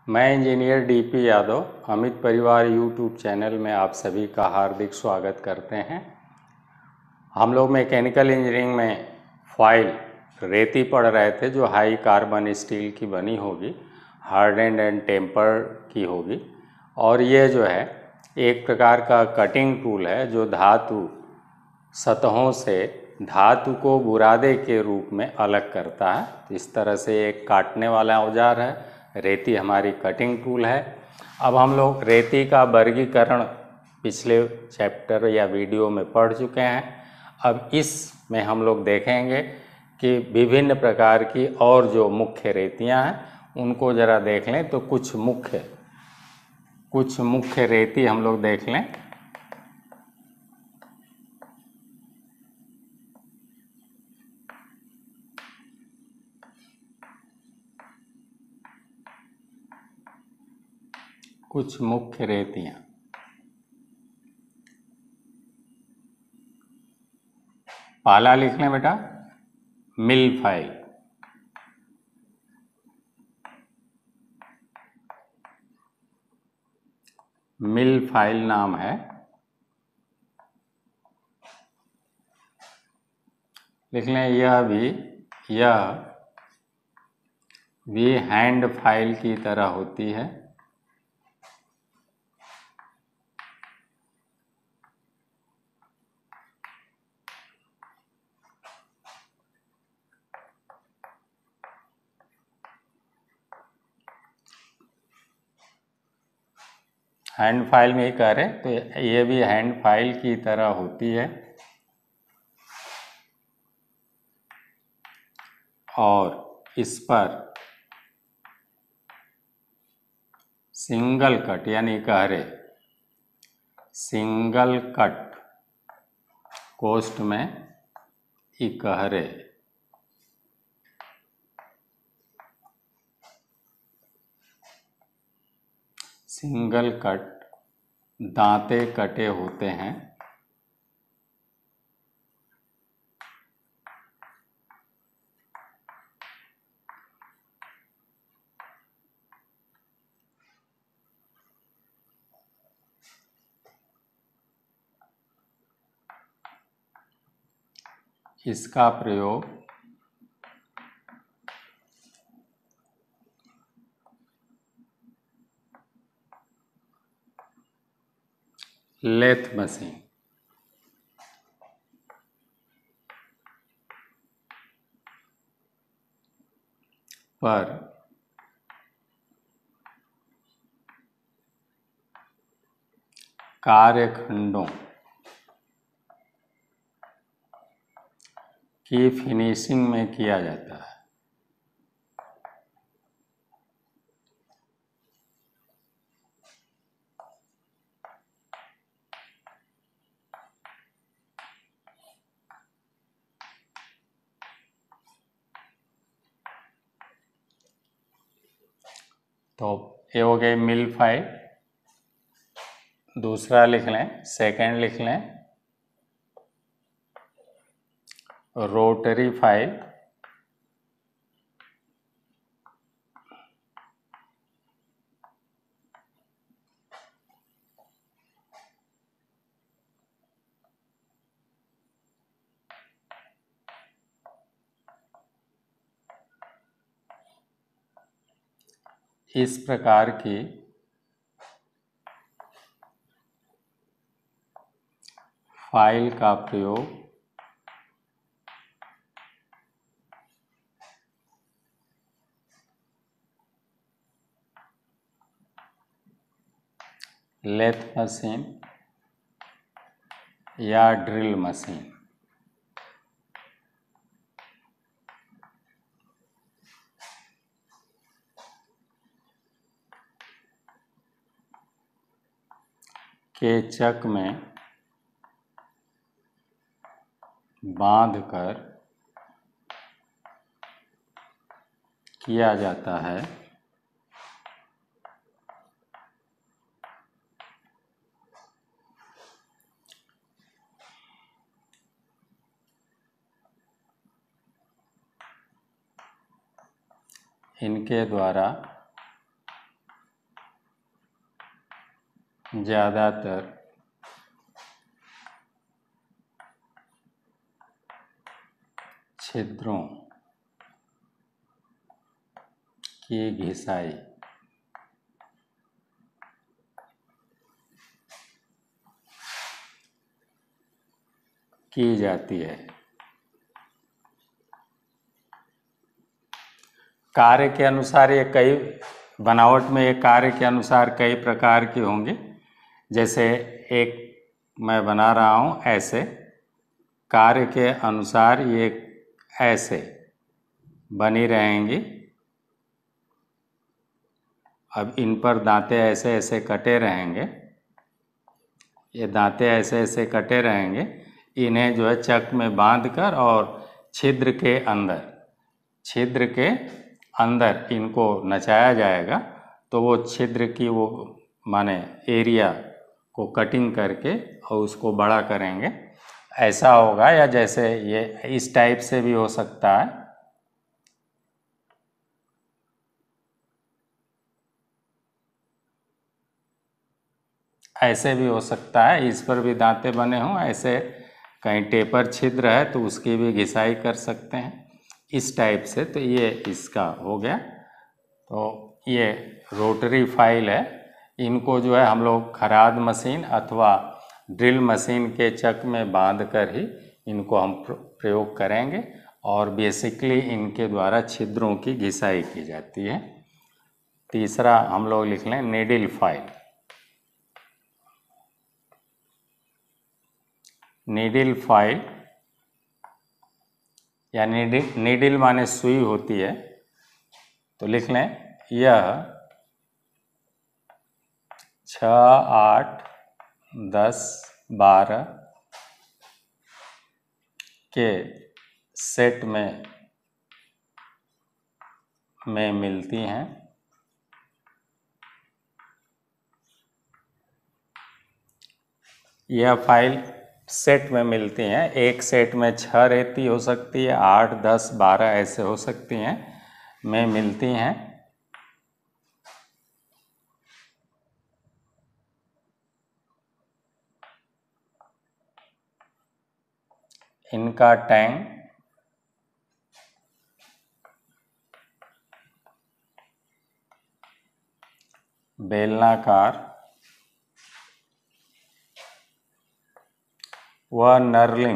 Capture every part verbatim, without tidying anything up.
मैं engineer DP Yadav Amit परिवार YouTube channel में आप सभी का हार्दिक स्वागत करते हैं। हम लोग मैकेनिकल इंजीनियरिंग में फॉइल रेती पढ़ रहे थे जो हाई कार्बन स्टील की बनी होगी, हार्डेंड एंड टेम्पर की होगी। और ये जो है एक प्रकार का कटिंग टूल है जो धातु सतहों से धातु को बुरादे के रूप में अलग करता है। इस तरह से एक काटने वाला औजार है। रेती हमारी कटिंग टूल है। अब हम लोग रेती का वर्गीकरण पिछले चैप्टर या वीडियो में पढ़ चुके हैं। अब इसमें हम लोग देखेंगे कि विभिन्न प्रकार की और जो मुख्य रेतियां हैं उनको ज़रा देख लें। तो कुछ मुख्य कुछ मुख्य रेती हम लोग देख लें। कुछ मुख्य रेतियां पाला लिख लें बेटा। मिल फाइल, मिल फाइल नाम है। लिख लें। यह भी यह भी हैंड फाइल की तरह होती है। हैंड फाइल में ही कह रहे तो ये भी हैंड फाइल की तरह होती है। और इस पर सिंगल कट यानी कह रहे सिंगल कट कोष्ठ में इकहरे सिंगल कट दांते कटे होते हैं। इसका प्रयोग लेथ मशीन पर कार्यखंडों की फिनिशिंग में किया जाता है। तो ये हो गए मिल फाइल। दूसरा लिख लें, सेकंड लिख लें रोटरी फाइल। इस प्रकार की फाइल का प्रयोग लेथ मशीन या ड्रिल मशीन के चक में बांधकर किया जाता है। इनके द्वारा ज़्यादातर छिद्रों की घिसाई की जाती है। कार्य के अनुसार ये कई बनावट में ये कार्य के अनुसार कई प्रकार के होंगे। जैसे एक मैं बना रहा हूँ ऐसे, कार्य के अनुसार ये ऐसे बनी रहेंगी। अब इन पर दांते ऐसे ऐसे कटे रहेंगे, ये दांते ऐसे ऐसे कटे रहेंगे। इन्हें जो है चक में बांधकर और छिद्र के अंदर छिद्र के अंदर इनको नचाया जाएगा, तो वो छिद्र की वो माने एरिया को कटिंग करके और उसको बड़ा करेंगे। ऐसा होगा, या जैसे ये इस टाइप से भी हो सकता है। ऐसे भी हो सकता है, इस पर भी दांते बने हों। ऐसे कहीं टेपर छिद्र है तो उसकी भी घिसाई कर सकते हैं इस टाइप से। तो ये इसका हो गया। तो ये रोटरी फाइल है। इनको जो है हम लोग खराद मशीन अथवा ड्रिल मशीन के चक में बांध कर ही इनको हम प्रयोग करेंगे, और बेसिकली इनके द्वारा छिद्रों की घिसाई की जाती है। तीसरा हम लोग लिख लें नीडल फाइल। नीडल फाइल या नीडल नीडल माने सुई होती है, तो लिख लें यह छः आठ दस बारह के सेट में में मिलती हैं। यह फाइल सेट में मिलती हैं। एक सेट में छः रेती हो सकती है, आठ दस बारह ऐसे हो सकती हैं, में मिलती हैं। इनका टैंक बेलनाकार व नर्लिंग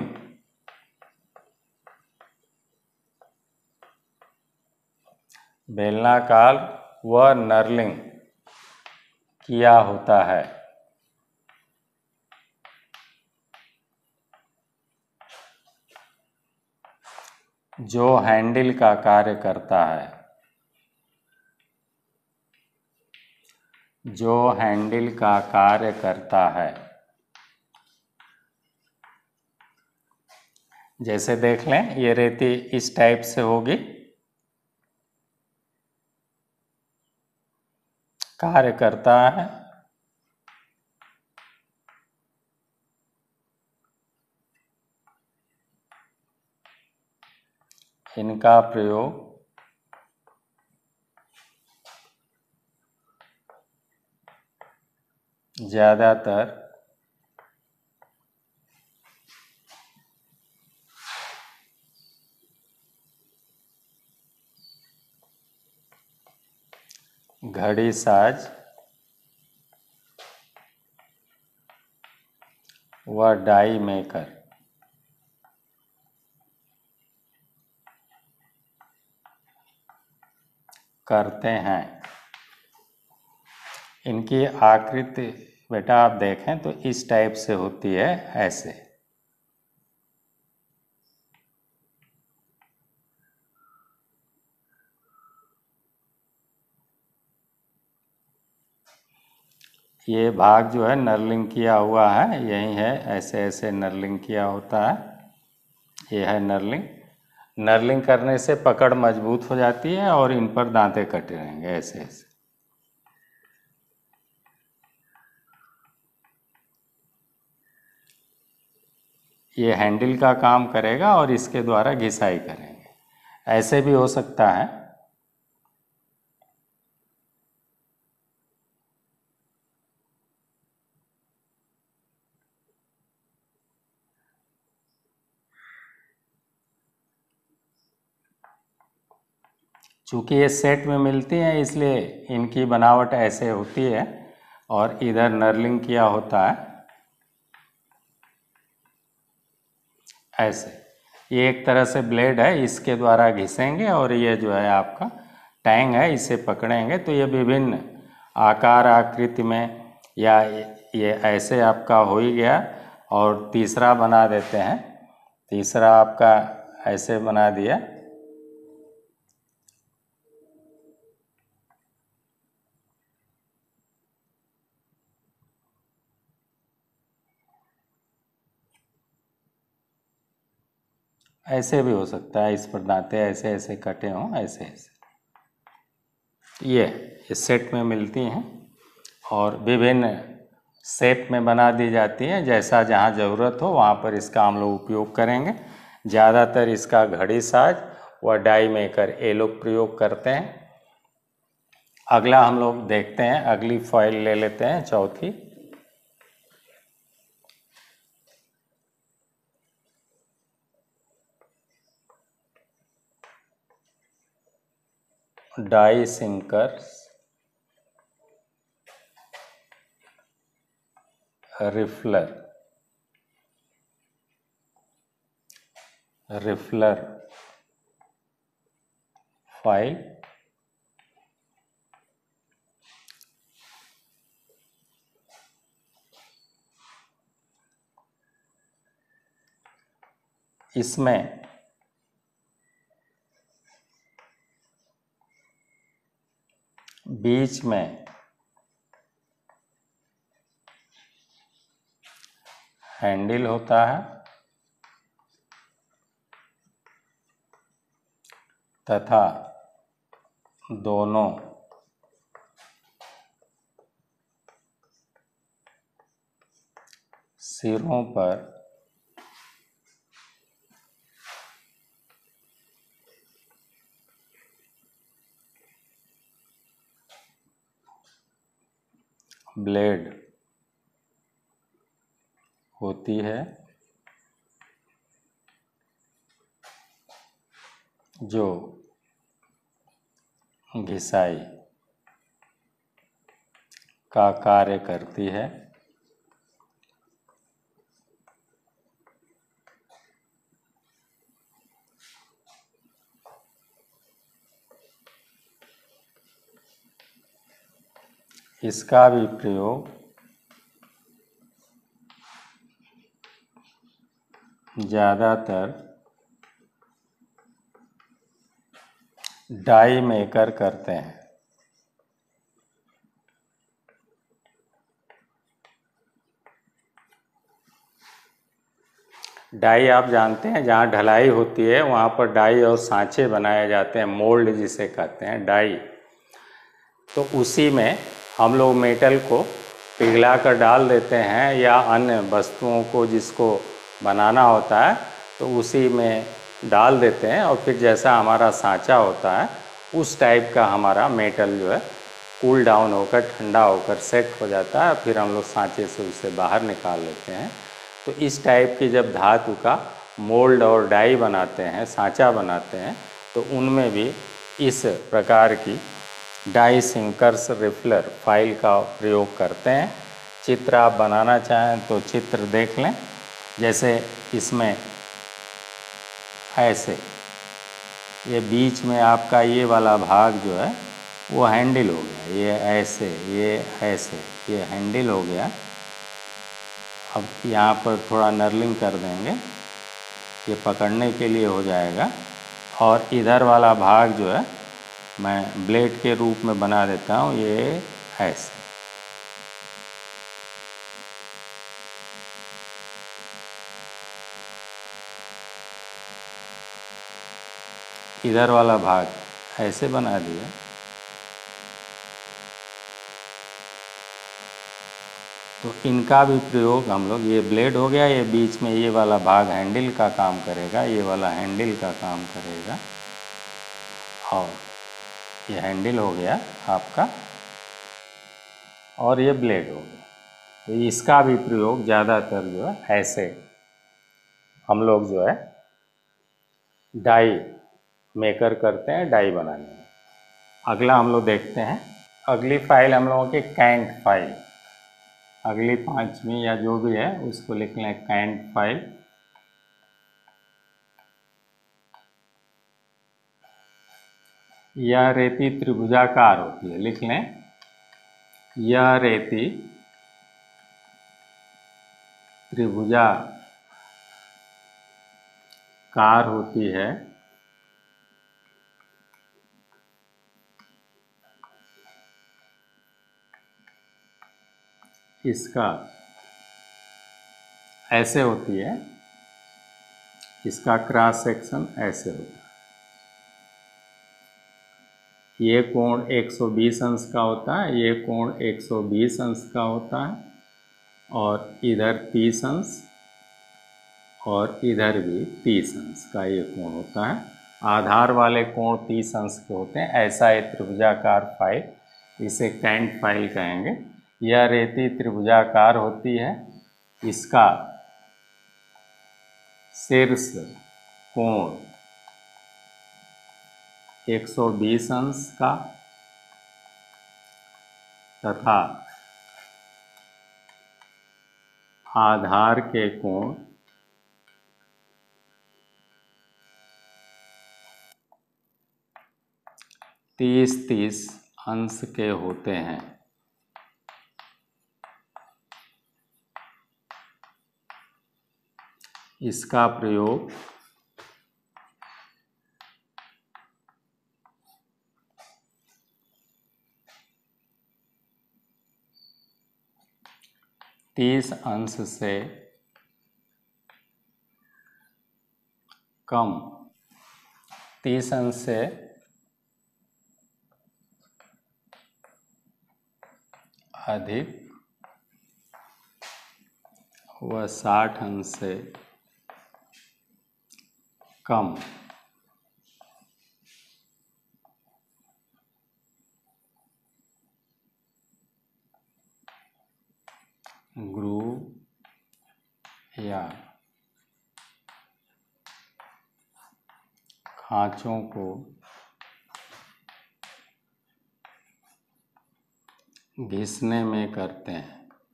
बेलनाकार व नर्लिंग किया होता है। जो हैंडल का कार्य करता है जो हैंडल का कार्य करता है जैसे देख लें, ये रेती इस टाइप से होगी, कार्य करता है। इनका प्रयोग ज़्यादातर घड़ी साज व डाई मेकर करते हैं। इनकी आकृति बेटा आप देखें तो इस टाइप से होती है, ऐसे। ये भाग जो है नर्लिंग किया हुआ है, यही है, ऐसे ऐसे नर्लिंग किया होता है। ये है नर्लिंग। नर्लिंग करने से पकड़ मजबूत हो जाती है और इन पर दांते कटे रहेंगे, ऐसे ऐसे। ये हैंडल का काम करेगा और इसके द्वारा घिसाई करेंगे। ऐसे भी हो सकता है। चूँकि ये सेट में मिलती हैं इसलिए इनकी बनावट ऐसे होती है और इधर नर्लिंग किया होता है ऐसे। ये एक तरह से ब्लेड है, इसके द्वारा घिसेंगे और ये जो है आपका टैंग है, इसे पकड़ेंगे तो ये विभिन्न आकार आकृति में, या ये ऐसे आपका हो ही गया। और तीसरा बना देते हैं, तीसरा आपका ऐसे बना दिया। ऐसे भी हो सकता है, इस पर दांते ऐसे ऐसे कटे हों, ऐसे ऐसे। ये इस सेट में मिलती हैं और विभिन्न शेप में बना दी जाती हैं। जैसा जहाँ ज़रूरत हो वहाँ पर इसका हम लोग उपयोग करेंगे। ज़्यादातर इसका घड़ी साज व डाई मेकर ये लोग प्रयोग करते हैं। अगला हम लोग देखते हैं, अगली फॉइल ले लेते हैं, चौथी। डाई सिंकर्स रिफलर रिफलर फाइल इसमें बीच में हैंडल होता है तथा दोनों सिरों पर ब्लेड होती है जो घिसाई का कार्य करती है। इसका भी प्रयोग ज़्यादातर डाई मेकर करते हैं। डाई आप जानते हैं, जहाँ ढलाई होती है वहाँ पर डाई और सांचे बनाए जाते हैं, मोल्ड जिसे कहते हैं डाई। तो उसी में हम लोग मेटल को पिघला कर डाल देते हैं, या अन्य वस्तुओं को जिसको बनाना होता है तो उसी में डाल देते हैं, और फिर जैसा हमारा सांचा होता है उस टाइप का हमारा मेटल जो है कूल डाउन होकर ठंडा होकर सेट हो जाता है। फिर हम लोग सांचे से उसे बाहर निकाल लेते हैं। तो इस टाइप की जब धातु का मोल्ड और डाई बनाते हैं, सांचा बनाते हैं, तो उनमें भी इस प्रकार की डाई सिंकर्स रिफलर फाइल का प्रयोग करते हैं। चित्र आप बनाना चाहें तो चित्र देख लें। जैसे इसमें ऐसे ये बीच में आपका ये वाला भाग जो है वो हैंडल हो गया, ये ऐसे, ये ऐसे, ये हैंडल हो गया। अब यहाँ पर थोड़ा नर्लिंग कर देंगे, ये पकड़ने के लिए हो जाएगा। और इधर वाला भाग जो है मैं ब्लेड के रूप में बना देता हूँ, ये ऐसे। इधर वाला भाग ऐसे बना दिया। तो इनका भी प्रयोग हम लोग, ये ब्लेड हो गया, ये बीच में ये वाला भाग हैंडल का काम करेगा, ये वाला हैंडल का काम करेगा, और ये हैंडल हो गया आपका और ये ब्लेड हो गया। तो इसका भी प्रयोग ज़्यादातर जो है ऐसे हम लोग जो है डाई मेकर करते हैं, डाई बनाने में। अगला हम लोग देखते हैं, अगली फाइल हम लोगों की कैंट फाइल, अगली पांचवी या जो भी है उसको लिख लें कैंट फाइल। यह रेती त्रिभुजाकार होती है, लिख लें यह रेती त्रिभुजाकार होती है। इसका ऐसे होती है, इसका क्रॉस सेक्शन ऐसे होता है। ये कोण एक सौ बीस अंश का होता है, ये कोण एक सौ बीस अंश का होता है, और इधर तीस अंश और इधर भी तीस अंश का ये कोण होता है। आधार वाले कोण तीस अंश के होते हैं। ऐसा एक त्रिभुजाकार फाइल, इसे कैंट फाइल कहेंगे। यह रेती त्रिभुजाकार होती है। इसका शीर्ष कोण एक सौ बीस अंश का तथा आधार के कोण तीस तीस अंश के होते हैं। इसका प्रयोग तीस अंश से कम, तीस अंश से अधिक व साठ अंश से कम ग्रूव या खांचों को घिसने में करते हैं।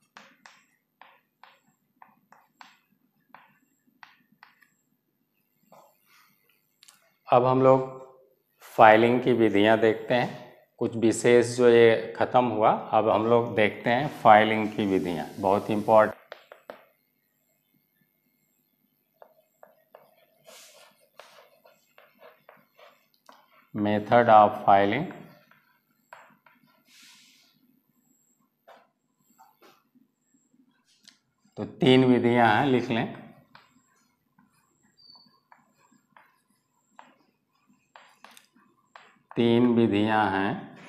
अब हम लोग फाइलिंग की विधियां देखते हैं। कुछ विशेष जो ये ख़त्म हुआ, अब हम लोग देखते हैं फाइलिंग की विधियां, बहुत इम्पोर्टेंट। मेथड ऑफ फाइलिंग, तो तीन विधियां हैं, लिख लें। तीन विधियां हैं।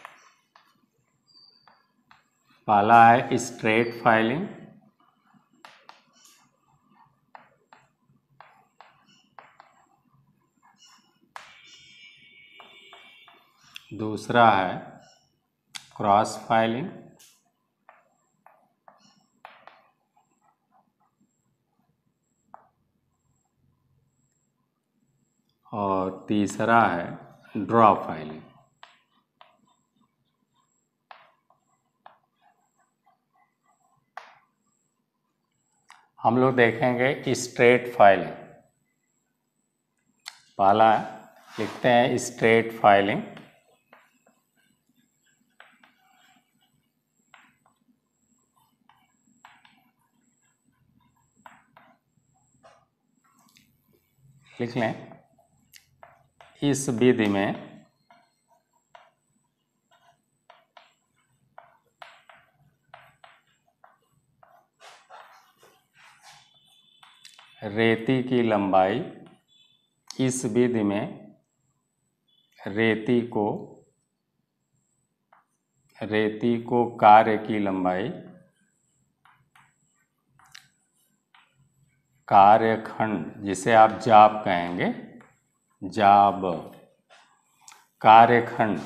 पहला है स्ट्रेट फाइलिंग, दूसरा है क्रॉस फाइलिंग, और तीसरा है ड्रॉ फाइलिंग। हम लोग देखेंगे स्ट्रेट फाइलिंग। पहला लिखते हैं स्ट्रेट फाइलिंग। लिख लें, इस विधि में रेती की लंबाई, इस विधि में रेती को रेती को कार्य की लंबाई कार्यखंड, जिसे आप जाब कहेंगे, जाब कार्यखंड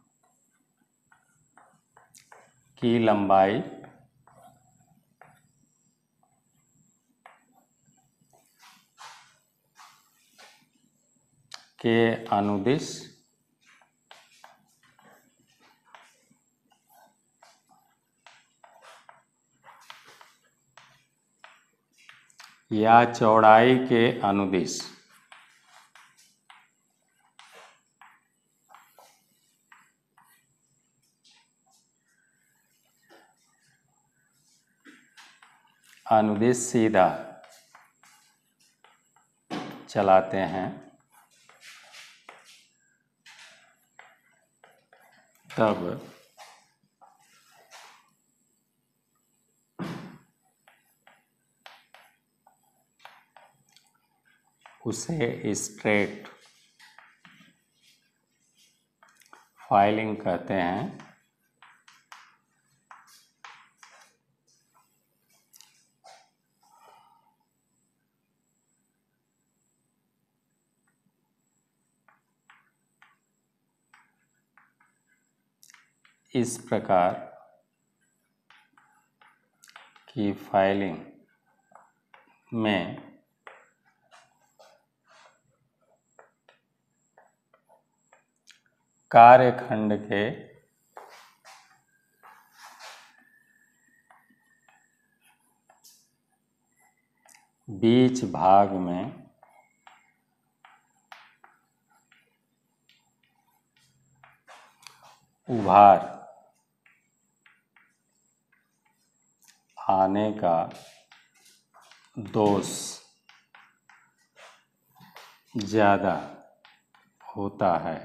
की लंबाई के अनुदिश या चौड़ाई के अनुदिश अनुदिश सीधा चलाते हैं तब उसे स्ट्रेट फाइलिंग कहते हैं। इस प्रकार की फाइलिंग में कार्यखंड के बीच भाग में उभार आने का दोष ज़्यादा होता है।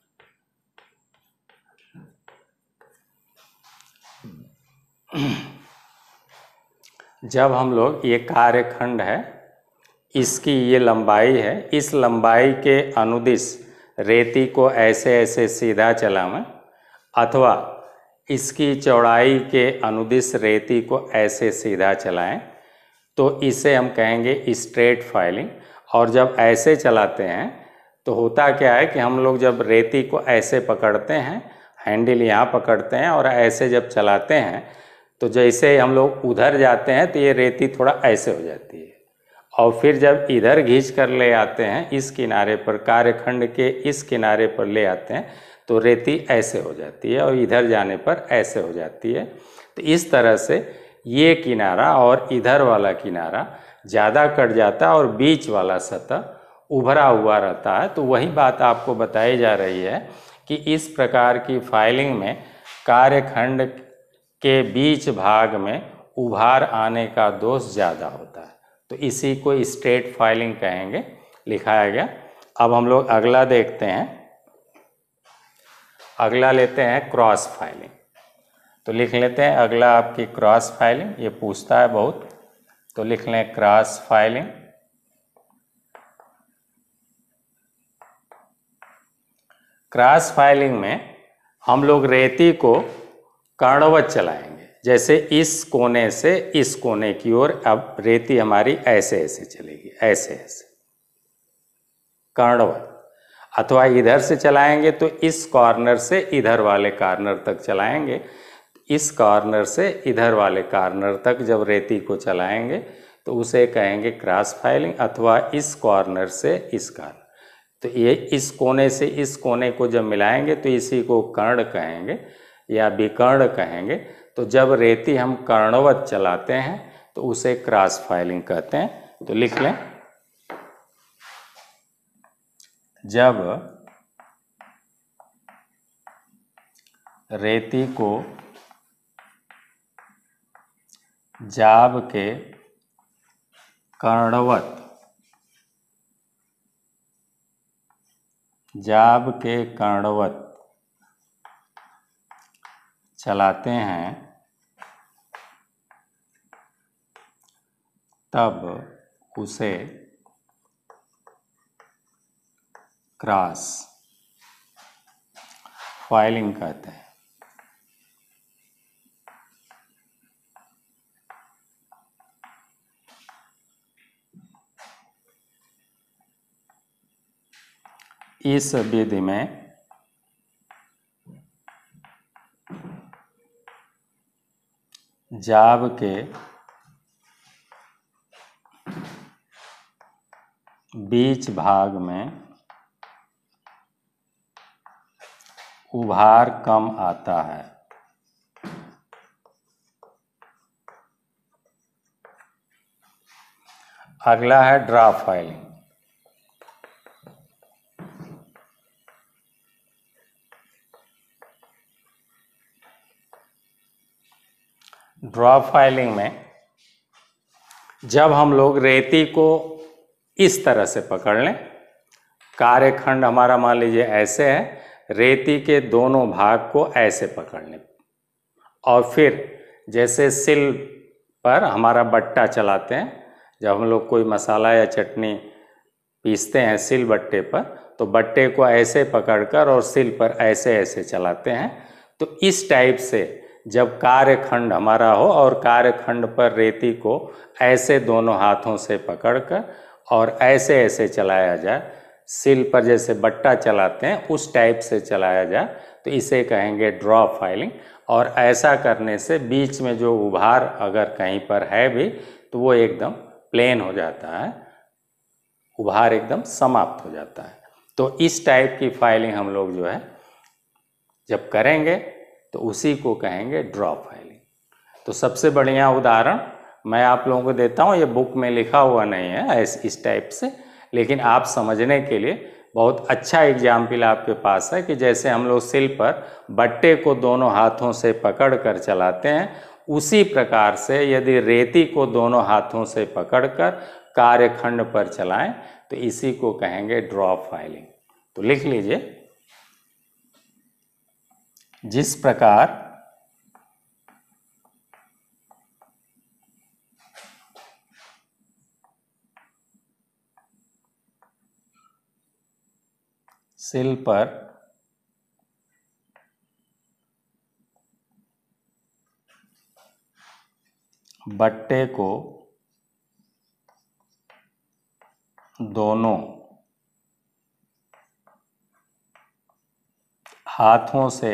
जब हम लोग ये कार्यखंड है, इसकी ये लंबाई है, इस लंबाई के अनुदिश रेती को ऐसे ऐसे सीधा चलाएं अथवा इसकी चौड़ाई के अनुदिश रेती को ऐसे सीधा चलाएं तो इसे हम कहेंगे स्ट्रेट फाइलिंग। और जब ऐसे चलाते हैं तो होता क्या है कि हम लोग जब रेती को ऐसे पकड़ते हैं, हैंडल यहाँ पकड़ते हैं और ऐसे जब चलाते हैं तो जैसे हम लोग उधर जाते हैं तो ये रेती थोड़ा ऐसे हो जाती है, और फिर जब इधर खींच कर ले आते हैं इस किनारे पर, कार्यखंड के इस किनारे पर ले आते हैं तो रेती ऐसे हो जाती है और इधर जाने पर ऐसे हो जाती है। तो इस तरह से ये किनारा और इधर वाला किनारा ज़्यादा कट जाता है और बीच वाला सतह उभरा हुआ रहता है। तो वही बात आपको बताई जा रही है कि इस प्रकार की फाइलिंग में कार्यखंड के बीच भाग में उभार आने का दोष ज़्यादा होता है, तो इसी को स्ट्रेट फाइलिंग कहेंगे, लिखाया गया। अब हम लोग अगला देखते हैं। अगला लेते हैं क्रॉस फाइलिंग। तो लिख लेते हैं अगला आपकी क्रॉस फाइलिंग, ये पूछता है बहुत, तो लिख लें क्रॉस फाइलिंग। क्रॉस फाइलिंग में हम लोग रेती को कर्णवत चलाएंगे, जैसे इस कोने से इस कोने की ओर अब रेती हमारी ऐसे ऐसे चलेगी, ऐसे ऐसे कर्णवत। अथवा इधर से चलाएंगे तो इस कॉर्नर से इधर वाले कॉर्नर तक चलाएंगे, इस कॉर्नर से इधर वाले कॉर्नर तक जब रेती को चलाएंगे तो उसे कहेंगे क्रॉस फाइलिंग। अथवा इस कॉर्नर से इस कॉर्नर, तो ये इस कोने से इस कोने को जब मिलाएंगे तो इसी को कर्ण कहेंगे या विकर्ण कहेंगे। तो जब रेती हम कर्णवत चलाते हैं तो उसे क्रॉस फाइलिंग कहते हैं। तो लिख लें, जब रेती को जाब के कर्णवत जाब के कर्णवत चलाते हैं तब उसे क्रॉस फाइलिंग कहते हैं। इस विधि में जाब के बीच भाग में उभार कम आता है। अगला है ड्राफ्ट फाइलिंग। ड्राफ्ट फाइलिंग में जब हम लोग रेती को इस तरह से पकड़ लें, कार्यखंड हमारा मान लीजिए ऐसे है, रेती के दोनों भाग को ऐसे पकड़ लें और फिर जैसे सिल पर हमारा बट्टा चलाते हैं, जब हम लोग कोई मसाला या चटनी पीसते हैं सिल बट्टे पर, तो बट्टे को ऐसे पकड़कर और सिल पर ऐसे ऐसे चलाते हैं। तो इस टाइप से जब कार्यखंड हमारा हो और कार्यखंड पर रेती को ऐसे दोनों हाथों से पकड़कर और ऐसे ऐसे चलाया जाए, सिल पर जैसे बट्टा चलाते हैं उस टाइप से चलाया जाए, तो इसे कहेंगे ड्राफ्ट फाइलिंग। और ऐसा करने से बीच में जो उभार अगर कहीं पर है भी तो वो एकदम प्लेन हो जाता है, उभार एकदम समाप्त हो जाता है। तो इस टाइप की फाइलिंग हम लोग जो है जब करेंगे तो उसी को कहेंगे ड्राफ्ट फाइलिंग। तो सबसे बढ़िया उदाहरण मैं आप लोगों को देता हूँ, ये बुक में लिखा हुआ नहीं है ऐसे इस टाइप से, लेकिन आप समझने के लिए बहुत अच्छा एग्जाम्पल आपके पास है कि जैसे हम लोग सिल पर बट्टे को दोनों हाथों से पकड़ कर चलाते हैं, उसी प्रकार से यदि रेती को दोनों हाथों से पकड़कर कार्यखंड पर चलाएं तो इसी को कहेंगे ड्राफ्ट फाइलिंग। तो लिख लीजिए, जिस प्रकार सिल पर बट्टे को दोनों हाथों से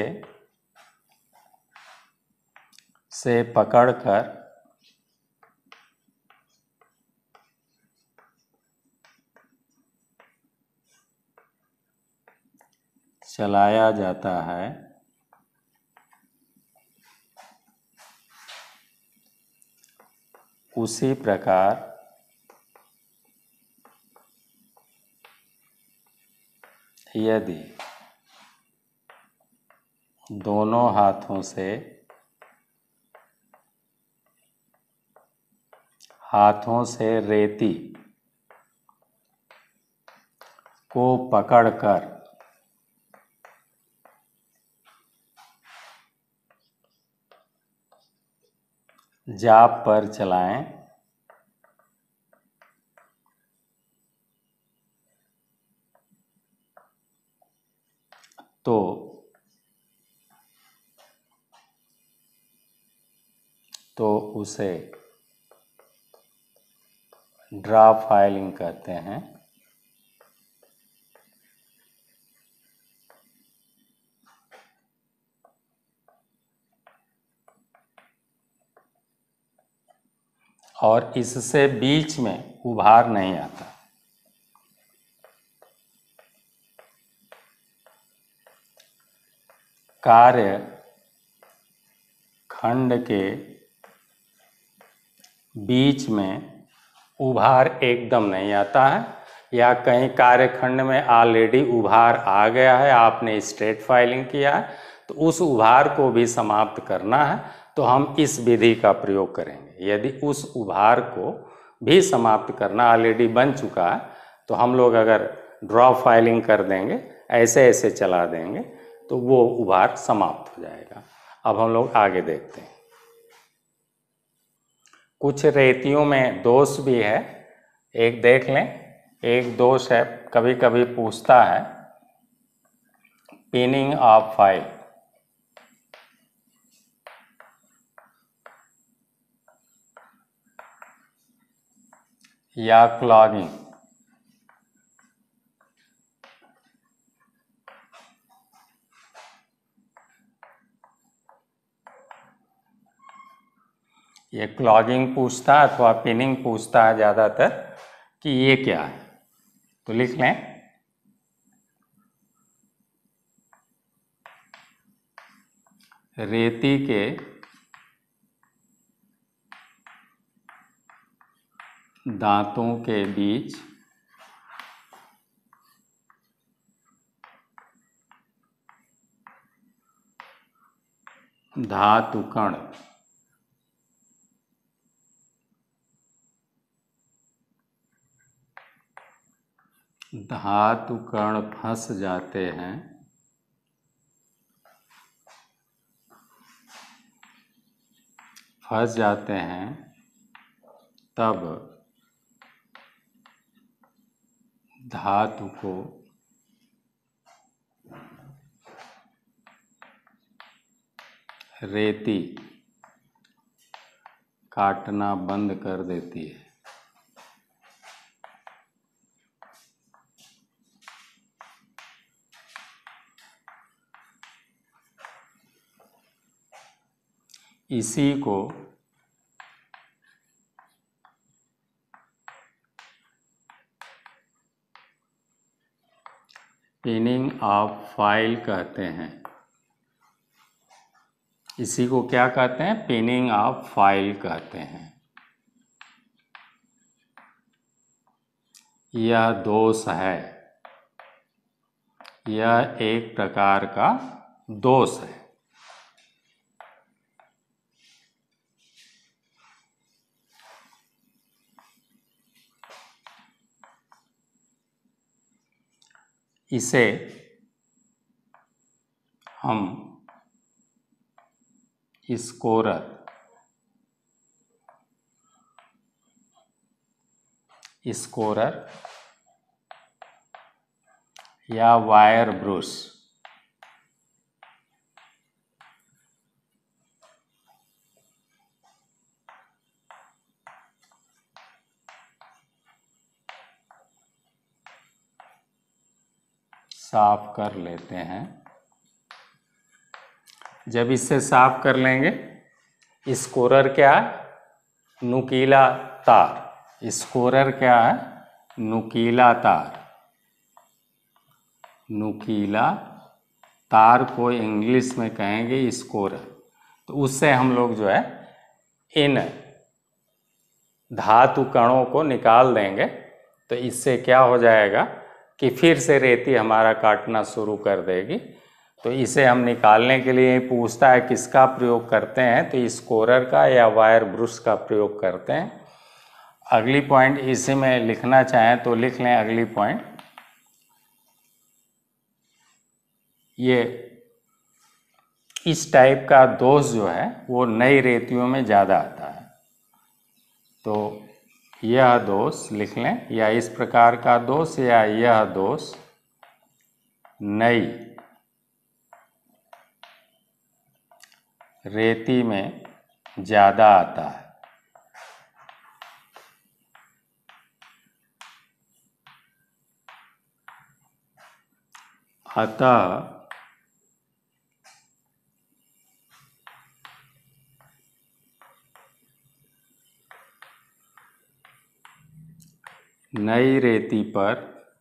से पकड़कर चलाया जाता है, उसी प्रकार यदि दोनों हाथों से हाथों से रेती को पकड़कर जाप पर चलाएं तो तो उसे ड्राफ्ट फाइलिंग कहते हैं। और इससे बीच में उभार नहीं आता। कार्य खंड के बीच में उभार एकदम नहीं आता है, या कहीं कार्यखंड में ऑलरेडी उभार आ गया है, आपने स्ट्रेट फाइलिंग किया है, तो उस उभार को भी समाप्त करना है तो हम इस विधि का प्रयोग करेंगे। यदि उस उभार को भी समाप्त करना ऑलरेडी बन चुका है तो हम लोग अगर ड्राफ्ट फाइलिंग कर देंगे, ऐसे ऐसे चला देंगे, तो वो उभार समाप्त हो जाएगा। अब हम लोग आगे देखते हैं। कुछ रेतियों में दोष भी है, एक देख लें। एक दोष है, कभी कभी पूछता है पिनिंग ऑफ फाइल या क्लॉगिंग। ये क्लॉगिंग पूछता है अथवा पिनिंग पूछता है ज़्यादातर कि ये क्या है। तो लिख लें, रेती के दांतों के बीच धातु कण धातु कण फंस जाते हैं, फंस जाते हैं तब धातु को रेती काटना बंद कर देती है। इसी को पिनिंग ऑफ फाइल कहते हैं। इसी को क्या कहते हैं? पिनिंग ऑफ फाइल कहते हैं। यह दोष है, यह एक प्रकार का दोष है। इसे हम स्कोरर स्कोरर या वायर ब्रश साफ कर लेते हैं। जब इससे साफ कर लेंगे, स्कोरर क्या है? नुकीला तार। स्कोरर क्या है? नुकीला तार। नुकीला तार को इंग्लिश में कहेंगे स्कोरर। तो उससे हम लोग जो है इन धातु कणों को निकाल देंगे। तो इससे क्या हो जाएगा कि फिर से रेती हमारा काटना शुरू कर देगी। तो इसे हम निकालने के लिए पूछता है किसका प्रयोग करते हैं, तो स्कोरर का या वायर ब्रश का प्रयोग करते हैं। अगली पॉइंट इसी में लिखना चाहें तो लिख लें। अगली पॉइंट, ये इस टाइप का दोष जो है वो नई रेतियों में ज़्यादा आता है। तो यह दोष लिख लें, या इस प्रकार का दोष या यह दोष नई रेती में ज़्यादा आता है। अतः नई रेती पर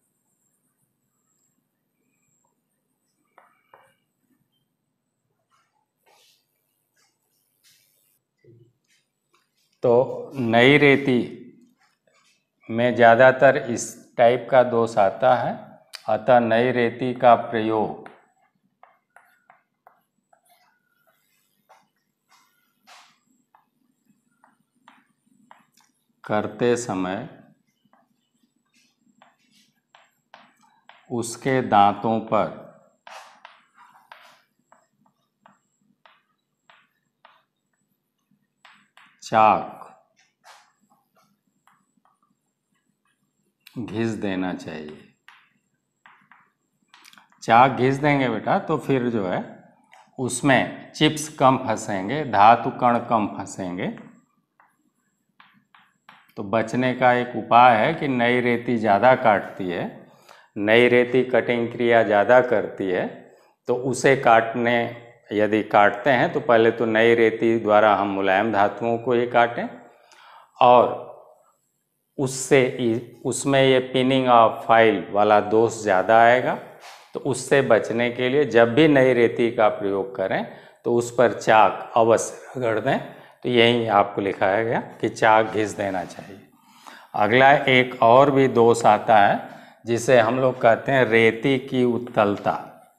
तो नई रेती में ज़्यादातर इस टाइप का दोष आता है। अतः नई रेती का प्रयोग करते समय उसके दांतों पर चाक घिस देना चाहिए। चाक घिस देंगे बेटा तो फिर जो है उसमें चिप्स कम फंसेंगे, धातु कण कम फंसेंगे। तो बचने का एक उपाय है कि नई रेती ज़्यादा काटती है, नई रेती कटिंग क्रिया ज़्यादा करती है। तो उसे काटने यदि काटते हैं तो पहले तो नई रेती द्वारा हम मुलायम धातुओं को ही काटें, और उससे उसमें ये पिनिंग ऑफ फाइल वाला दोष ज़्यादा आएगा। तो उससे बचने के लिए जब भी नई रेती का प्रयोग करें तो उस पर चाक अवश्य रगड़ दें। तो यही आपको लिखाया गया कि चाक घिस देना चाहिए। अगला एक और भी दोष आता है जिसे हम लोग कहते हैं रेती की उत्तलता।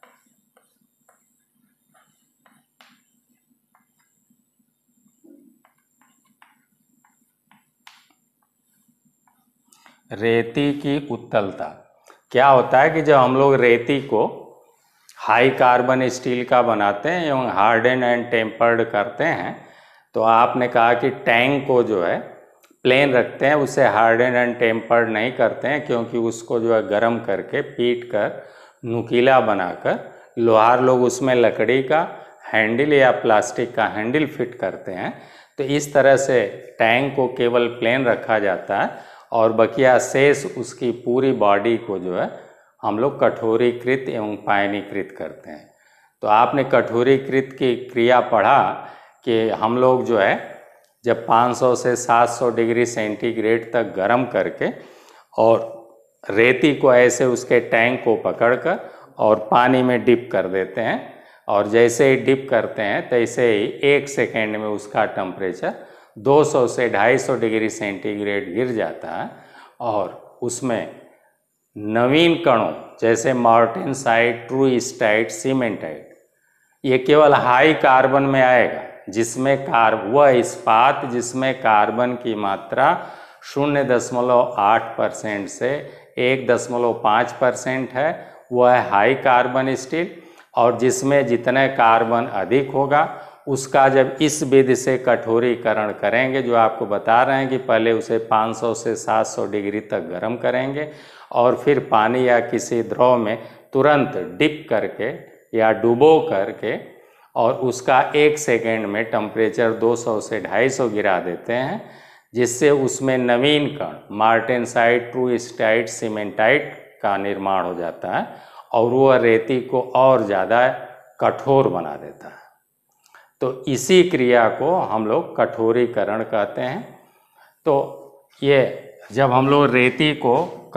रेती की उत्तलता क्या होता है कि जब हम लोग रेती को हाई कार्बन स्टील का बनाते हैं एवं हार्डन एंड टेम्पर्ड करते हैं, तो आपने कहा कि टैंक को जो है प्लेन रखते हैं, उसे हार्डन एंड टेम्पर्ड नहीं करते हैं, क्योंकि उसको जो है गर्म करके पीट कर नुकीला बनाकर लोहार लोग उसमें लकड़ी का हैंडल या प्लास्टिक का हैंडल फिट करते हैं। तो इस तरह से टैंक को केवल प्लेन रखा जाता है और बकिया शेष उसकी पूरी बॉडी को जो है हम लोग कठोरीकृत एवं पायनीकृत करते हैं। तो आपने कठोरीकृत की क्रिया पढ़ा कि हम लोग जो है जब पाँच सौ से सात सौ डिग्री सेंटीग्रेड तक गर्म करके और रेती को ऐसे उसके टैंक को पकड़कर और पानी में डिप कर देते हैं, और जैसे ही डिप करते हैं तैसे ही एक सेकेंड में उसका टेम्परेचर दो सौ से ढाई सौ डिग्री सेंटीग्रेड गिर जाता है और उसमें नवीन कणों जैसे मार्टेनसाइट, ट्रूइस्टाइट, सीमेंटाइट, ये केवल हाई कार्बन में आएगा, जिसमें कार वह इस्पात जिसमें कार्बन की मात्रा शून्य दशमलव आठ परसेंट से एक दशमलव पाँच परसेंट है, वह है हाई कार्बन स्टील। और जिसमें जितने कार्बन अधिक होगा उसका जब इस विधि से कठोरीकरण करेंगे, जो आपको बता रहे हैं कि पहले उसे पाँच सौ से सात सौ डिग्री तक गर्म करेंगे और फिर पानी या किसी द्रव में तुरंत डिप करके या डुबो करके और उसका एक सेकेंड में टेम्परेचर दो सौ से ढाई सौ गिरा देते हैं, जिससे उसमें नवीन कण मार्टेनसाइट, ट्रूइस्टाइट, सीमेंटाइट का निर्माण हो जाता है और वह रेती को और ज़्यादा कठोर बना देता है। तो इसी क्रिया को हम लोग कठोरीकरण कहते हैं। तो ये जब हम लोग रेती को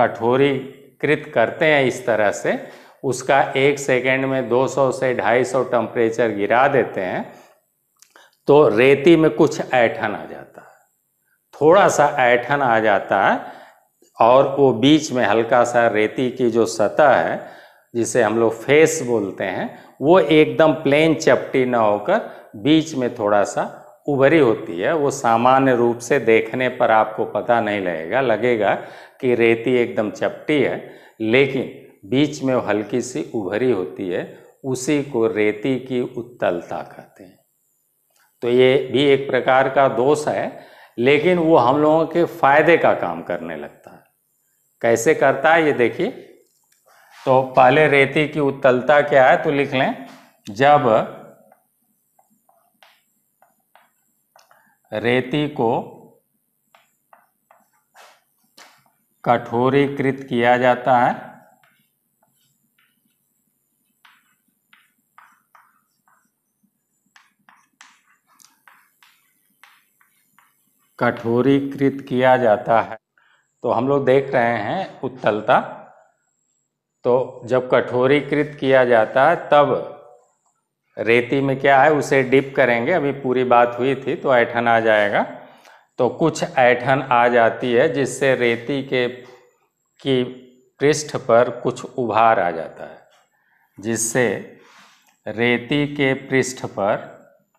कठोरीकृत करते हैं इस तरह से, उसका एक सेकेंड में दो सौ से ढाई सौ टेम्परेचर गिरा देते हैं, तो रेती में कुछ ऐंठन आ जाता है, थोड़ा सा ऐंठन आ जाता है और वो बीच में हल्का सा रेती की जो सतह है जिसे हम लोग फेस बोलते हैं, वो एकदम प्लेन चपटी ना होकर बीच में थोड़ा सा उभरी होती है। वो सामान्य रूप से देखने पर आपको पता नहीं लगेगा, लगेगा कि रेती एकदम चपटी है, लेकिन बीच में वो हल्की सी उभरी होती है, उसी को रेती की उत्तलता कहते हैं। तो ये भी एक प्रकार का दोष है, लेकिन वो हम लोगों के फायदे का काम करने लगता है। कैसे करता है ये देखिए। तो पहले रेती की उत्तलता क्या है तो लिख लें, जब रेती को कठोरीकृत किया जाता है कठोरीकृत किया जाता है तो हम लोग देख रहे हैं उत्तलता। तो जब कठोरीकृत किया जाता है तब रेती में क्या है, उसे डिप करेंगे, अभी पूरी बात हुई थी तो ऐंठन आ जाएगा। तो कुछ ऐंठन आ जाती है जिससे रेती के की पृष्ठ पर कुछ उभार आ जाता है, जिससे रेती के पृष्ठ पर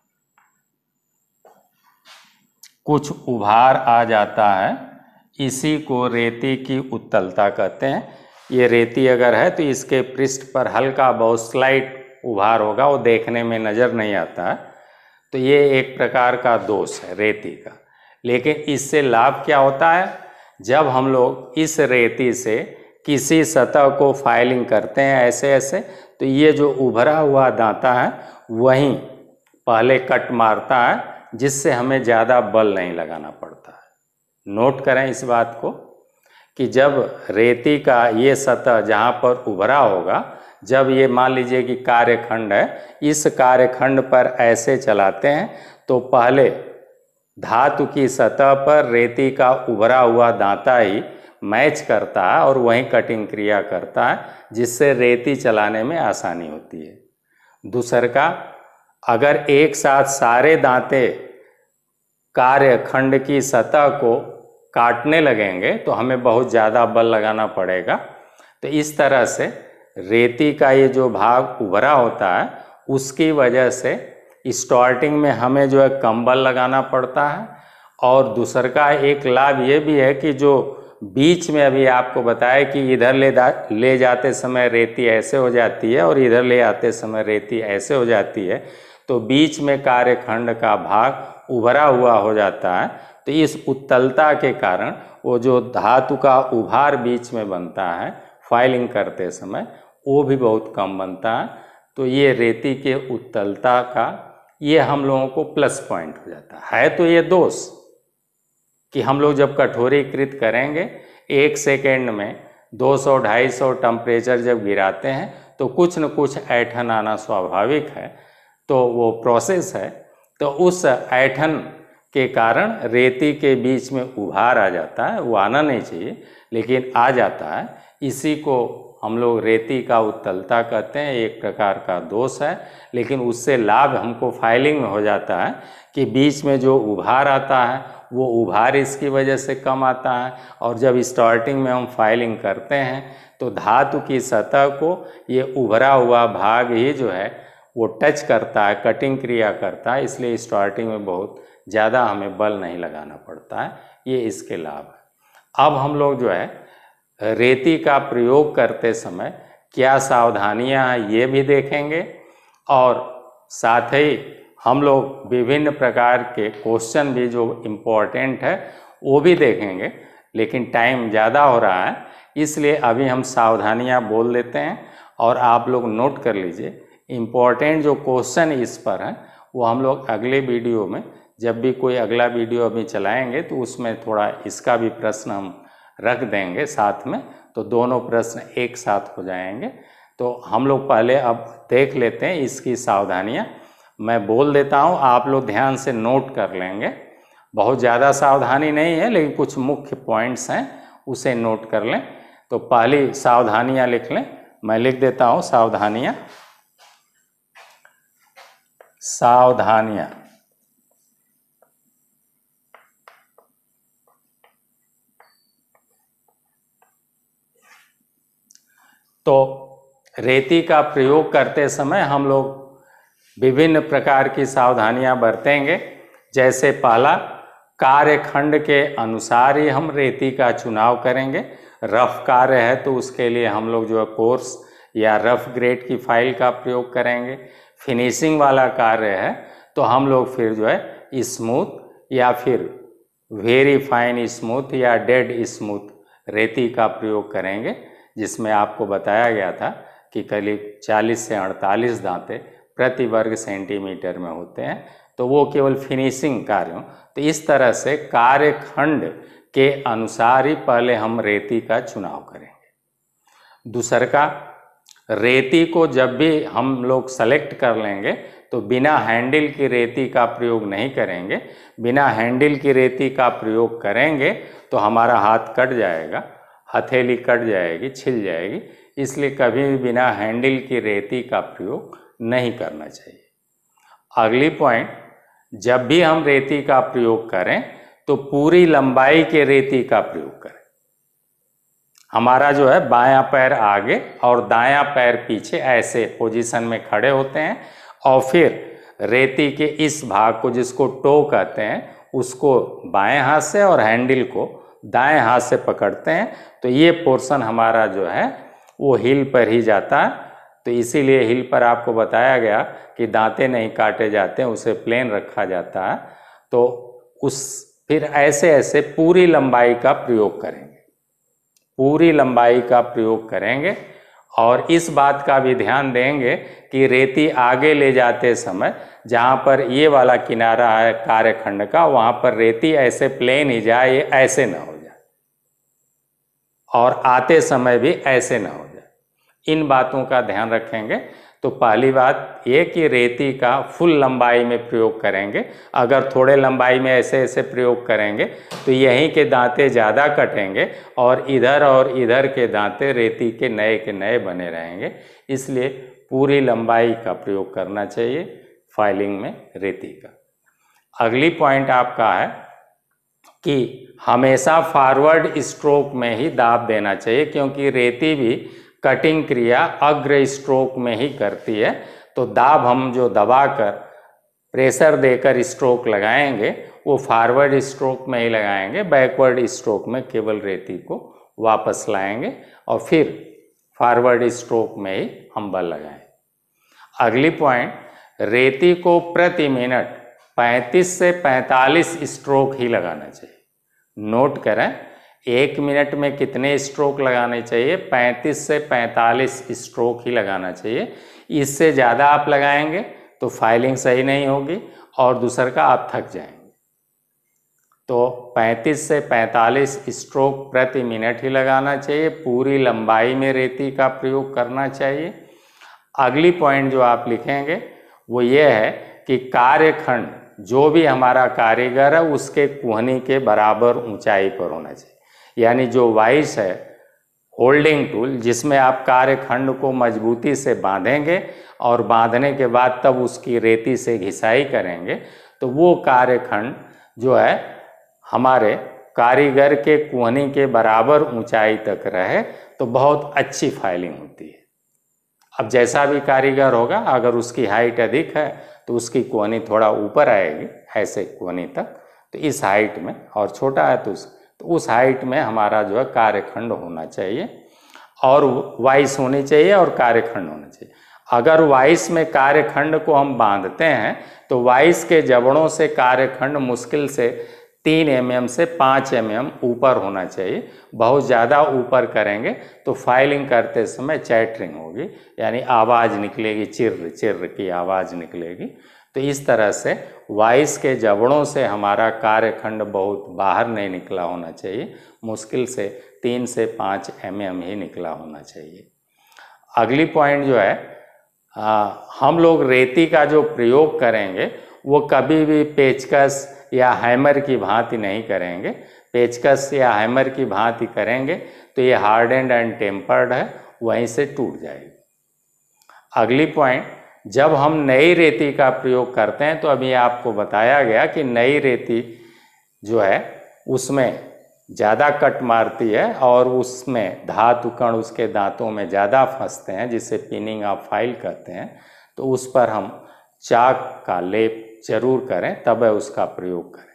कुछ उभार आ जाता है, इसी को रेती की उत्तलता कहते हैं। ये रेती अगर है तो इसके पृष्ठ पर हल्का बहुत स्लाइट उभार होगा, वो देखने में नज़र नहीं आता है। तो ये एक प्रकार का दोष है रेती का। लेकिन इससे लाभ क्या होता है, जब हम लोग इस रेती से किसी सतह को फाइलिंग करते हैं ऐसे ऐसे, तो ये जो उभरा हुआ दांता है वहीं पहले कट मारता है, जिससे हमें ज़्यादा बल नहीं लगाना पड़ता है। नोट करें इस बात को कि जब रेती का ये सतह जहाँ पर उभरा होगा, जब ये मान लीजिए कि कार्यखंड है, इस कार्यखंड पर ऐसे चलाते हैं तो पहले धातु की सतह पर रेती का उभरा हुआ दांता ही मैच करता है और वहीं कटिंग क्रिया करता है, जिससे रेती चलाने में आसानी होती है। दूसर का, अगर एक साथ सारे दांते कार्यखंड की सतह को काटने लगेंगे तो हमें बहुत ज़्यादा बल लगाना पड़ेगा। तो इस तरह से रेती का ये जो भाग उभरा होता है उसकी वजह से स्टार्टिंग में हमें जो है कम बल लगाना पड़ता है। और दूसर का एक लाभ ये भी है कि जो बीच में अभी आपको बताया कि इधर ले ले जाते समय रेती ऐसे हो जाती है और इधर ले आते समय रेती ऐसे हो जाती है, तो बीच में कार्यखंड का भाग उभरा हुआ हो जाता है। तो इस उत्तलता के कारण वो जो धातु का उभार बीच में बनता है फाइलिंग करते समय वो भी बहुत कम बनता है। तो ये रेती के उत्तलता का ये हम लोगों को प्लस पॉइंट हो जाता है। तो ये दोष कि हम लोग जब कठोरीकृत करेंगे एक सेकेंड में दो सौ ढाई सौ टेम्परेचर जब गिराते हैं तो कुछ न कुछ ऐठन आना स्वाभाविक है, तो वो प्रोसेस है। तो उस ऐठन के कारण रेती के बीच में उभार आ जाता है, वो आना नहीं चाहिए लेकिन आ जाता है। इसी को हम लोग रेती का उत्तलता कहते हैं, एक प्रकार का दोष है। लेकिन उससे लाभ हमको फाइलिंग में हो जाता है कि बीच में जो उभार आता है वो उभार इसकी वजह से कम आता है। और जब स्टार्टिंग में हम फाइलिंग करते हैं तो धातु की सतह को ये उभरा हुआ भाग ही जो है वो टच करता है, कटिंग क्रिया करता है, इसलिए स्टार्टिंग में बहुत ज़्यादा हमें बल नहीं लगाना पड़ता है। ये इसके लाभ है। अब हम लोग जो है रेती का प्रयोग करते समय क्या सावधानियां हैं ये भी देखेंगे और साथ ही हम लोग विभिन्न प्रकार के क्वेश्चन भी जो इम्पोर्टेंट है वो भी देखेंगे। लेकिन टाइम ज़्यादा हो रहा है इसलिए अभी हम सावधानियां बोल देते हैं और आप लोग नोट कर लीजिए। इम्पोर्टेंट जो क्वेश्चन इस पर हैं वो हम लोग अगले वीडियो में, जब भी कोई अगला वीडियो अभी चलाएंगे तो उसमें थोड़ा इसका भी प्रश्न हम रख देंगे साथ में, तो दोनों प्रश्न एक साथ हो जाएंगे। तो हम लोग पहले अब देख लेते हैं इसकी सावधानियां। मैं बोल देता हूं, आप लोग ध्यान से नोट कर लेंगे। बहुत ज़्यादा सावधानी नहीं है लेकिन कुछ मुख्य पॉइंट्स हैं उसे नोट कर लें। तो पहली सावधानियां लिख लें, मैं लिख देता हूं सावधानियां। सावधानियां तो रेती का प्रयोग करते समय हम लोग विभिन्न प्रकार की सावधानियां बरतेंगे। जैसे पहला, कार्यखंड के अनुसार ही हम रेती का चुनाव करेंगे। रफ कार्य है तो उसके लिए हम लोग जो है कोर्स या रफ ग्रेड की फाइल का प्रयोग करेंगे। फिनिशिंग वाला कार्य है तो हम लोग फिर जो है स्मूथ या फिर वेरी फाइन स्मूथ या डेड स्मूथ रेती का प्रयोग करेंगे, जिसमें आपको बताया गया था कि करीब चालीस से अड़तालीस दांते प्रति वर्ग सेंटीमीटर में होते हैं, तो वो केवल फिनिशिंग कार्यों। तो इस तरह से कार्यखंड के अनुसार ही पहले हम रेती का चुनाव करेंगे। दूसर का, रेती को जब भी हम लोग सेलेक्ट कर लेंगे तो बिना हैंडल की रेती का प्रयोग नहीं करेंगे। बिना हैंडल की रेती का प्रयोग करेंगे तो हमारा हाथ कट जाएगा, हथेली कट जाएगी, छिल जाएगी। इसलिए कभी भी बिना हैंडल की रेती का प्रयोग नहीं करना चाहिए। अगली पॉइंट, जब भी हम रेती का प्रयोग करें तो पूरी लंबाई के रेती का प्रयोग करें। हमारा जो है बायां पैर आगे और दायां पैर पीछे ऐसे पोजीशन में खड़े होते हैं और फिर रेती के इस भाग को, जिसको टो कहते हैं, उसको बाएं हाथ से और हैंडल को दाएं हाथ से पकड़ते हैं। तो ये पोर्शन हमारा जो है वो हिल पर ही जाता है। तो इसीलिए हिल पर आपको बताया गया कि दांते नहीं काटे जाते हैं, उसे प्लेन रखा जाता है। तो उस फिर ऐसे ऐसे पूरी लंबाई का प्रयोग करेंगे, पूरी लंबाई का प्रयोग करेंगे। और इस बात का भी ध्यान देंगे कि रेती आगे ले जाते समय जहाँ पर ये वाला किनारा है कार्यखंड का, वहाँ पर रेती ऐसे प्लेन ही जाए, ये ऐसे ना हो जाए, और आते समय भी ऐसे ना हो जाए। इन बातों का ध्यान रखेंगे। तो पहली बात ये कि रेती का फुल लंबाई में प्रयोग करेंगे। अगर थोड़े लंबाई में ऐसे ऐसे प्रयोग करेंगे तो यहीं के दांते ज़्यादा कटेंगे और इधर और इधर के दांते रेती के नए के नए बने रहेंगे। इसलिए पूरी लंबाई का प्रयोग करना चाहिए फाइलिंग में रेती का। अगली पॉइंट आपका है कि हमेशा फॉरवर्ड स्ट्रोक में ही दाब देना चाहिए, क्योंकि रेती भी कटिंग क्रिया अग्र स्ट्रोक में ही करती है। तो दाब हम जो दबाकर प्रेशर देकर स्ट्रोक लगाएंगे वो फॉरवर्ड स्ट्रोक में ही लगाएंगे, बैकवर्ड स्ट्रोक में केवल रेती को वापस लाएंगे और फिर फॉरवर्ड स्ट्रोक में ही हम बल लगाएंगे। अगली पॉइंट, रेती को प्रति मिनट पैंतीस से पैंतालीस स्ट्रोक ही लगाना चाहिए। नोट करें, एक मिनट में कितने स्ट्रोक लगाने चाहिए? पैंतीस से पैंतालीस स्ट्रोक ही लगाना चाहिए। इससे ज़्यादा आप लगाएंगे तो फाइलिंग सही नहीं होगी और दूसर का आप थक जाएंगे। तो पैंतीस से पैंतालीस स्ट्रोक प्रति मिनट ही लगाना चाहिए। पूरी लंबाई में रेती का प्रयोग करना चाहिए। अगली पॉइंट जो आप लिखेंगे वो ये है कि कार्यखंड जो भी हमारा कारीगर है उसके कुहनी के बराबर ऊंचाई पर होना चाहिए। यानी जो वाइस है, होल्डिंग टूल, जिसमें आप कार्यखंड को मजबूती से बांधेंगे और बांधने के बाद तब उसकी रेती से घिसाई करेंगे, तो वो कार्यखंड जो है हमारे कारीगर के कुहनी के बराबर ऊंचाई तक रहे तो बहुत अच्छी फाइलिंग होती है। अब जैसा भी कारीगर होगा, अगर उसकी हाइट अधिक है तो उसकी कोहनी थोड़ा ऊपर आएगी ऐसे कोहनी तक, तो इस हाइट में, और छोटा है तो उस तो उस हाइट में हमारा जो है कार्यखंड होना चाहिए और वाइस होनी चाहिए और कार्यखंड होना चाहिए। अगर वाइस में कार्यखंड को हम बांधते हैं तो वाइस के जबड़ों से कार्यखंड मुश्किल से तीन एम एम से पाँच एम एम ऊपर होना चाहिए। बहुत ज़्यादा ऊपर करेंगे तो फाइलिंग करते समय चैटरिंग होगी, यानी आवाज़ निकलेगी, चिर्र चिर्र की आवाज़ निकलेगी। तो इस तरह से वाइस के जबड़ों से हमारा कार्यखंड बहुत बाहर नहीं निकला होना चाहिए, मुश्किल से तीन से पाँच एम एम ही निकला होना चाहिए। अगली पॉइंट जो है, आ, हम लोग रेती का जो प्रयोग करेंगे वो कभी भी पेचकस या हैमर की भांति नहीं करेंगे। पेचकस या हैमर की भांति करेंगे तो ये हार्डेंड एंड टेम्पर्ड है, वहीं से टूट जाएगी। अगली पॉइंट, जब हम नई रेती का प्रयोग करते हैं तो अभी आपको बताया गया कि नई रेती जो है उसमें ज़्यादा कट मारती है और उसमें धातु कण उसके दांतों में ज़्यादा फंसते हैं, जिसे पिनिंग ऑफ फाइल कहते हैं। तो उस पर हम चाक का लेप जरूर करें, तब उसका प्रयोग करें।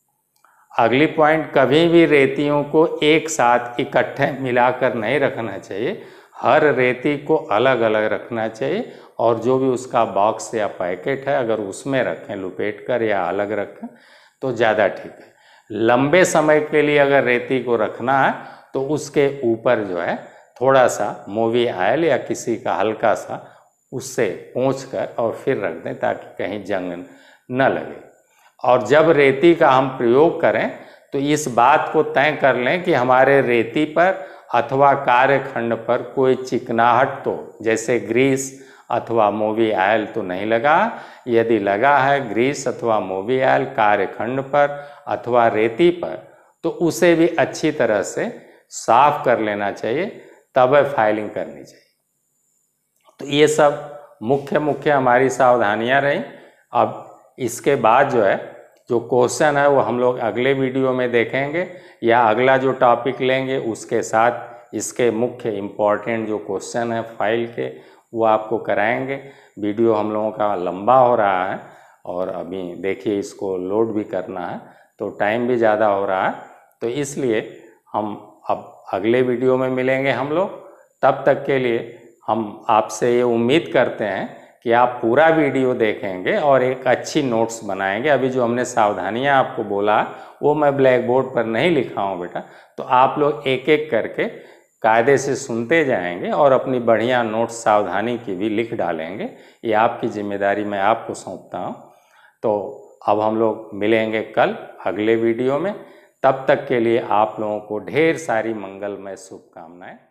अगली पॉइंट, कभी भी रेतियों को एक साथ इकट्ठे मिलाकर नहीं रखना चाहिए। हर रेती को अलग अलग रखना चाहिए और जो भी उसका बॉक्स या पैकेट है अगर उसमें रखें लुपेट कर या अलग रखें तो ज़्यादा ठीक है। लंबे समय के लिए अगर रेती को रखना है तो उसके ऊपर जो है थोड़ा सा मूवी ऑयल या किसी का हल्का सा उससे पोंछ कर और फिर रख दें ताकि कहीं जंग न लगे। और जब रेती का हम प्रयोग करें तो इस बात को तय कर लें कि हमारे रेती पर अथवा कार्यखंड पर कोई चिकनाहट तो जैसे ग्रीस अथवा मूवी ऑयल तो नहीं लगा। यदि लगा है ग्रीस अथवा मूवी ऑयल कार्यखंड पर अथवा रेती पर तो उसे भी अच्छी तरह से साफ कर लेना चाहिए, तब फाइलिंग करनी चाहिए। तो ये सब मुख्य मुख्य हमारी सावधानियां रहीं। अब इसके बाद जो है जो क्वेश्चन है वो हम लोग अगले वीडियो में देखेंगे या अगला जो टॉपिक लेंगे उसके साथ इसके मुख्य इम्पॉर्टेंट जो क्वेश्चन है फाइल के वो आपको कराएंगे। वीडियो हम लोगों का लंबा हो रहा है और अभी देखिए इसको लोड भी करना है तो टाइम भी ज़्यादा हो रहा है, तो इसलिए हम अब अगले वीडियो में मिलेंगे हम लोग। तब तक के लिए हम आपसे ये उम्मीद करते हैं कि आप पूरा वीडियो देखेंगे और एक अच्छी नोट्स बनाएंगे। अभी जो हमने सावधानियां आपको बोला वो मैं ब्लैक बोर्ड पर नहीं लिखा हूँ बेटा, तो आप लोग एक एक करके कायदे से सुनते जाएंगे और अपनी बढ़िया नोट्स सावधानी की भी लिख डालेंगे। ये आपकी जिम्मेदारी मैं आपको सौंपता हूँ। तो अब हम लोग मिलेंगे कल अगले वीडियो में। तब तक के लिए आप लोगों को ढेर सारी मंगलमय शुभकामनाएं।